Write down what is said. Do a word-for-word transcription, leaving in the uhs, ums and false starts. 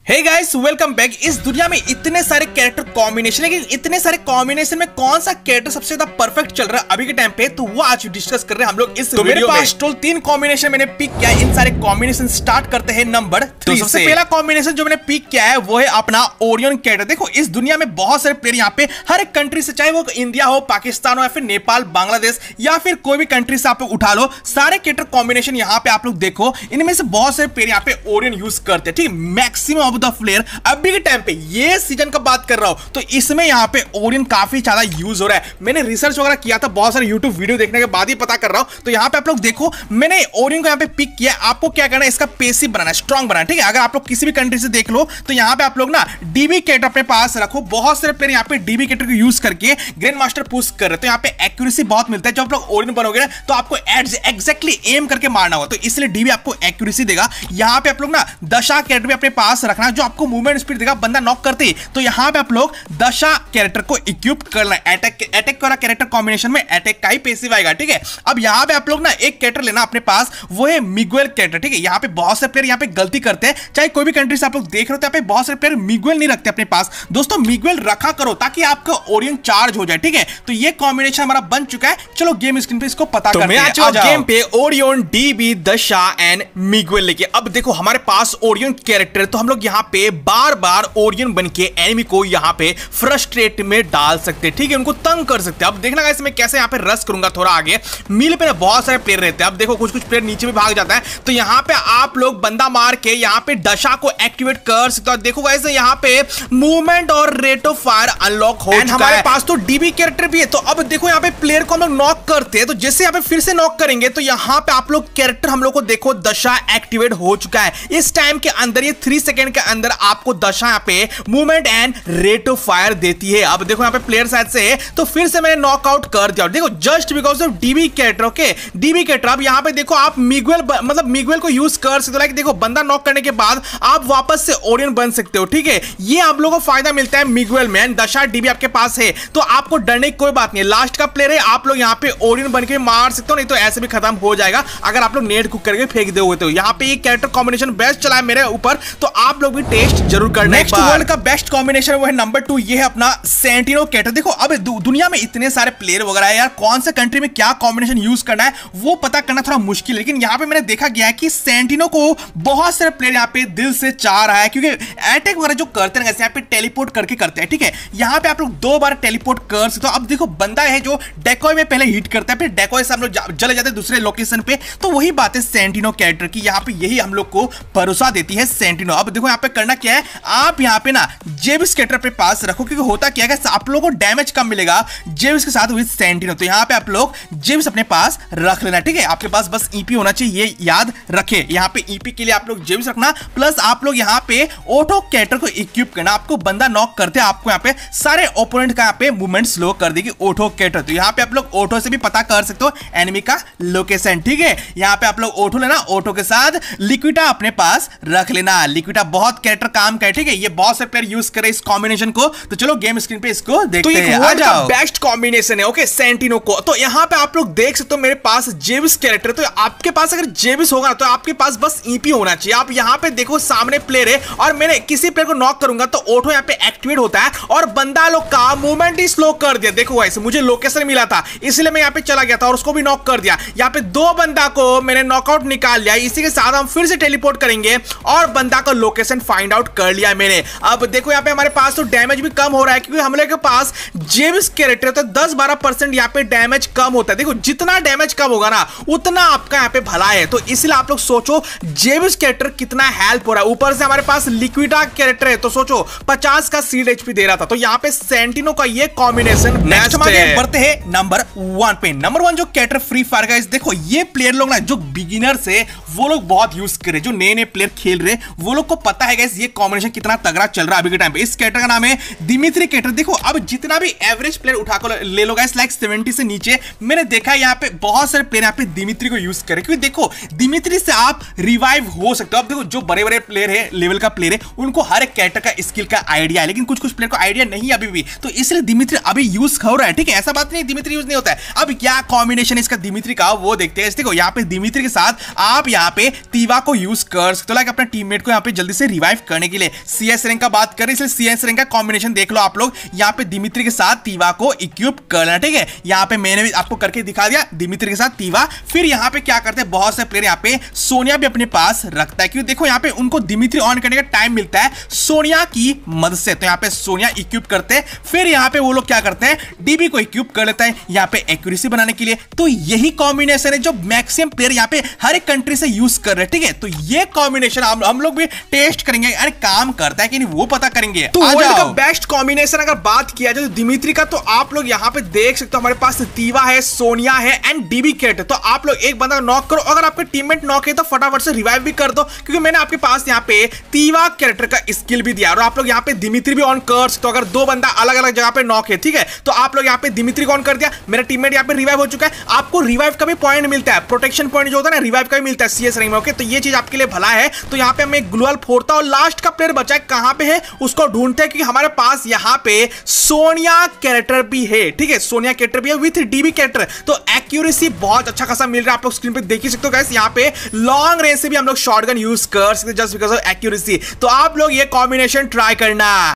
Hey guys welcome back. इस दुनिया में इतने सारे कैरेक्टर कॉम्बिनेशन, लेकिन इतने सारे कॉम्बिनेशन में कौन सा कैरेक्टर सबसे ज्यादा परफेक्ट चल रहा है अभी के टाइम पे, तो वो आज डिस्कस कर रहे हैं हम लोग इस तो वीडियो में। टोटल तीन कॉम्बिनेशन मैंने पिक किया है। इन सारे कॉम्बिनेशन स्टार्ट करते हैं नंबर थ्री से। सबसे पहला कॉम्बिनेशन जो मैंने पिक किया है वो है अपना ओरियन कैरेक्टर। देखो इस दुनिया में बहुत सारे प्लेयर यहाँ पे हर एक कंट्री से, चाहे वो इंडिया हो, पाकिस्तान हो या फिर नेपाल, बांग्लादेश या फिर कोई भी कंट्री से आप लोग उठा लो, सारे कैरेक्टर कॉम्बिनेशन यहाँ पे आप लोग देखो, इनमें से बहुत सारे प्लेयर यहाँ पे ओरियन यूज करते हैं। ठीक है, मैक्सिमम ऑफ द प्लेयर अभी के टाइम पे, ये सीजन का बात कर रहा हूं, तो इसमें यहां पे ओरियन काफी ज्यादा यूज हो रहा है। मैंने रिसर्च वगैरह किया था, बहुत सारे यूट्यूब वीडियो देखने के बाद ही पता कर रहा हूं। तो यहां पे आप लोग देखो, मैंने ओरियन को यहां पे पिक किया। आपको क्या करना है, इसका पेसिव बनाना है, स्ट्रांग बनाना है। ठीक है, अगर आप लोग किसी भी कंट्री से देख लो तो यहां पे आप लोग ना डीबी कैरेक्टर अपने पास रखो। बहुत सारे प्लेयर यहां पे डीबी कैरेक्टर को यूज करके ग्रैंड मास्टर पुश कर रहे हैं, तो यहां पे एक्यूरेसी बहुत मिलता है। जब आप लोग ओरियन बनोगे ना तो आपको एग्जैक्टली एम करके मारना होगा, तो इसलिए डीबी आपको एक्यूरेसी देगा। यहां पे आप लोग ना दशा कैरेक्टर भी अपने पास रखना, जो आपको मूवमेंट स्पीड देगा। बंदा नॉक करते तो यहां पे आप लोग दशा कैरेक्टर को इक्विप करना है। अटैक अटैक वाला कैरेक्टर कॉम्बिनेशन में अटैक का ही पैसिव आएगा। ठीक है, अब यहां पे आप लोग ना एक कैरेक्टर लेना अपने पास, वो है मिगुएल कैरेक्टर। ठीक है, यहां पे बहुत से प्लेयर यहां पे गलती करते हैं, चाहे कोई भी कंट्री से आप लोग देख रहे हो, तो यहां पे बहुत सारे प्लेयर मिगुएल नहीं रखते अपने पास। दोस्तों मिगुएल रखा करो ताकि आपका ओरियन चार्ज हो जाए। ठीक है, तो ये कॉम्बिनेशन हमारा बन चुका है। चलो गेम स्क्रीन पे इसको पता करते हैं। आ जाओ गेम पे Orion, DB, Dasha and Miguel लेके। अब देखो हमारे पास ओरियन कैरेक्टर, तो हम लोग यहां पे बार बार ओरियन बन के एनिमी को यहां पे फ्रस्ट्रेट में डाल सकते हैं। ठीक है, उनको तंग कर सकते हैं। अब देखना गाइस मैं कैसे यहां पे रश करूंगा थोड़ा आगे। मिल पे ना बहुत सारे प्लेयर रहते हैं। अब देखो कुछ कुछ प्लेयर नीचे भी भाग जाता है, तो यहां पे आप लोग बंदा मार के यहां पे दशा को एक्टिवेट कर सकते हो। देखो गाइस यहां पे मूवमेंट और रेट ऑफ फायर अनलॉक हो चुका है। हमारे पास तो डीबी कैरेक्टर भी है। तो अब देखो यहां पे प्लेयर को हम लोग नॉक करते हैं, तो जैसे यहां पे फिर से नॉक करेंगे तो यहां पे आप लोग कैरेक्टर हम लोग को देखो दशा एक्टिवेट हो चुका है। इस टाइम के अंदर, ये थ्री सेकेंड के अंदर आपको दशा यहां पे movement and rate of fire देती है। अब देखो यहां पे प्लेयर साइड से है, तो फिर से मैंने नॉकआउट कर दिया। देखो just because of DB character. Okay, DB character. अब यहां पे देखो आप मिगुएल मतलब मिगुएल को यूज कर सकते हो। लाइक देखो बंदा नॉक करने के बाद आप वापस से ओरियन बन सकते हो। ठीक है, ये आप लोगों को फायदा मिलता है मिगुएल में। दशा डीबी आपके पास है तो आपको डरने की कोई बात नहीं है। लास्ट का प्लेयर है, आप लोग यहां पे ओरियन बन के मार सकते हो, नहीं तो ऐसे भी खत्म हो जाएगा अगर आप लोग नेट कुक करके फेंक दोगे। तो यहां पे ये कैरेक्टर कॉम्बिनेशन बेस्ट चला है मेरे ऊपर, तो आप लोग भी टेस्ट जरूर करना। नेक्स्ट वर्ल्ड का बेस्ट कॉम्बिनेशन वो है नंबर टू, ये है अपना सेंटिनो कैरेक्टर। देखो अब दु, दुनिया में इतने सारे प्लेयर वगैरह है यार, कौन से कंट्री में क्या कॉम्बिनेशन यूज करना है वो पता करना थोड़ा मुश्किल है। लेकिन यहां पे मैंने देखा गया है कि सेंटिनो को बहुत सारे प्लेयर यहां पे दिल से चाह रहा है, क्योंकि अटैक वगैरह जो करते हैं यहां पे टेलीपोर्ट करके करते हैं। ठीक है, यहां पे आप लोग दो बार टेलीपोर्ट कर सकते हो। अब देखो बंदा है जो डेकोय में पहले हिट करता है, फिर डेकोय से हम लोग चले जाते हैं दूसरे लोकेशन पे। तो वही बात है सेंटिनो कैरेक्टर की, यहां पे यही हम लोग को भरोसा देती है सेंटिनो। अब देखो यहां पे करना क्या है, आप यहां पे ना जेबिस कैरेक्टर पे पास रखो, क्योंकि होता क्या है आप लोगों को डैमेज कम मिलेगा जेबिस के साथ विद सेंटिनो। तो यहां पे आप लोग जेबिस अपने पास रख लेना। ठीक है, आपके पास बस ईपी होना चाहिए, ये याद रखे। यहां पे ईपी के लिए आप लोग जेबिस रखना, प्लस आप लोग यहां पे ऑटो कैरेक्टर को इक्विप करना। आपको बंदा नॉक करते हैं, आपको यहां पे सारे ओपोनेंट का यहां पे मूवमेंट स्लो कर देगी ऑटो कैरेक्टर। तो यहां पे आप लोग ऑटो से भी पता कर सकते हो एनिमी का लोकेशन। ठीक है, यहां पे आप लोग ऑटो लेना, ऑटो के साथ लिक्विडा अपने पास रख लेना। लिक्विडा बहुत कैरेक्टर काम करे। ठीक है, ये बहुत से प्लेयर यूज करे इस कॉम्बिनेशन को। तो चलो गेम स्क्रीन पे इसको देखते हैं। तो आ जाओ, बेस्ट कॉम्बिनेशन है ओके सेंटिनो को। तो यहां पे आप लोग देख सकते हो मेरे पास जेबिस कैरेक्टर। तो आपके पास अगर जेबिस होगा तो आपके पास बस ईपी होना चाहिए। आप यहां पे देखो सामने प्लेयर है और मैंने किसी प्लेयर को नॉक करूंगा तो ऑटो यहां पे एक्टिवेट होता है और बंदा लोग का मूवमेंट ही स्लो कर दिया। देखो ऐसे मुझे लोकेशन मिला था, इसलिए मैं यहां पे चला गया था और उसको भी नॉक कर दिया। यहां पे दो बंदा को मैंने नॉकआउट निकाल लिया। इसी के साथ हम फिर से टेलीपोर्ट करेंगे और बंदा का लोकेशन फाइंड आउट कर लिया मैंने। अब देखो यहां पे हमारे पास तो डैमेज भी कम हो रहा है, क्योंकि हम लोग के पास जेबिस कैरेक्टर तो दस बारह परसेंट यहां पे डैमेज कम होता है। देखो जितना डैमेज कम होगा ना उतना आपका यहां पे भला है। तो इसलिए आप लोग सोचो जेबिस कैरेक्टर कितना हेल्प हो रहा है। ऊपर से हमारे पास लिक्विडा कैरेक्टर है, तो सोचो पचास का सीड एचपी दे रहा था। तो यहां पे सेंटिनो का ये कॉम्बिनेशन नेक्स्ट में बढ़ते हैं नंबर वन पे। नंबर वन जो कैरेक्टर फ्री फायर का, देखो ये प्लेयर लोग ना जो बिगिनर से वो लोग बहुत यूज कर रहे, जो नए नए प्लेयर खेल रहे वो लोग को पता है गाइस ये कॉम्बिनेशन कितना तगड़ा चल रहा है अभी के टाइम पे। इस कैरेक्टर का नाम है दिमित्री कैरेक्टर। देखो अब जितना भी एवरेज प्लेयर उठाकर ले लो गाइस, लाइक सेवेंटी से नीचे मैंने देखा है यहाँ पे बहुत सारे प्लेयर यहाँ पे दिमित्री को यूज करे, क्योंकि देखो दिमित्री से आप रिवाइव हो सकते हो। अब देखो जो बड़े बड़े प्लेयर है, लेवल का प्लेयर है, उनको हर एक कैरेक्टर का स्किल का आइडिया है, लेकिन कुछ कुछ प्लेयर को आइडिया नहीं अभी भी, तो इसलिए दिमित्री अभी यूज हो रहा है। ठीक है, ऐसा बात नहीं दिमित्री यूज नहीं होता है। अब क्या कॉम्बिनेशन इसका दिमित्री का वो देखते हैं। देखो यहाँ पे दिमित्री के साथ आप यहाँ पे तीवा को यूज कर सकते हो, लाइक अपने टीममेट को यहाँ पे जल्दी से रिवाइव करने के लिए। सीएस रैंक का बात करें इसलिए सीएस रैंक का कॉम्बिनेशन देख लो आप लोग, यहाँ पे दिमित्री के साथ तीवा को इक्विप करना, ठीक है। यहाँ पे मैंने भी आपको करके दिखा दिया दिमित्री के साथ तीवा। फिर यहाँ पे क्या करते हैं बहुत से प्लेयर यहाँ पे सोनिया भी अपने पास रखता है, क्योंकि देखो यहाँ पे उनको दिमित्री ऑन करने का टाइम मिलता है सोनिया की मदद से, तो यहाँ पे सोनिया इक्विप करते हैं। फिर यहाँ पे वो लोग क्या करते हैं डीबी को इक्विप कर लेता है यहाँ पे एक्यूरेसी बनाने के लिए। तो यही कॉम्बिनेशन है जो मैक्सिमम प्लेयर यहाँ पे हर एक कंट्री से यूज कर रहे हैं, ठीक है। तो ये कॉम्बिनेशन हम, हम लोग भी टेस्ट करेंगे, अरे काम करता है कि नहीं वो पता करेंगे। तो वर्ल्ड का बेस्ट कॉम्बिनेशन अगर बात किया जाए तो दिमित्री का, तो आप लोग यहाँ पे देख सकते हो हमारे पास तीवा है, सोनिया है एंड डीबी कैट। तो आप लोग एक बंदा नॉक करो, अगर आपके टीममेट नॉक है तो फटाफट से रिवाइव भी कर दो, क्योंकि मैंने आपके पास यहाँ पे तीवा कैरेक्टर का स्किल भी दिया। और आप लोग यहाँ पे दिमित्री भी ऑन कर सकते हो, अगर दो बंदा अलग अलग जगह पे नॉक है, ठीक है। तो आप लोग यहाँ पे दिमित्री को ऑन कर दिया, मेरा टीममेट यहाँ पे रिवाइव हो चुका है। आपको रिवाइव का भी पॉइंट मिलता है, प्रोटेक्शन पॉइंट जो होता है ना, रिवाइव का भी मिलता है सीएस रैंक में, ओके। तो ये चीज आपके लिए भला है। तो यहाँ पे हमें ग्लूअल फोड़ता और लास्ट का प्लेयर बचा है, कहां पे है उसको ढूंढते हैं, क्योंकि हमारे पास यहाँ पे सोनिया कैरेक्टर भी है, ठीक है। सोनिया कैरेक्टर भी है विथ डीबी कैरेक्टर। तो एक्यूरेसी बहुत अच्छा खासा मिल रहा है, आप लोग स्क्रीन पे देख ही सकते हो गाइस। यहाँ पे लॉन्ग रेंज से भी हम लोग शॉटगन यूज कर सकते हैं जस्ट बिकॉज ऑफ एक्यूरेसी। तो आप लोग ये कॉम्बिनेशन ट्राई करना।